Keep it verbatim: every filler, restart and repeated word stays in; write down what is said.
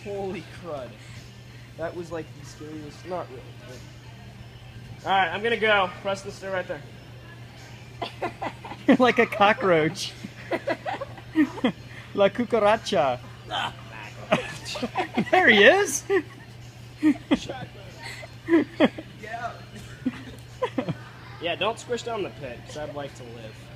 Holy crud. That was like the scariest. Not really. But... Alright, I'm gonna go. Press the stir right there. You're like a cockroach. La cucaracha. There he is. Yeah, don't squish down the pit, because I'd like to live.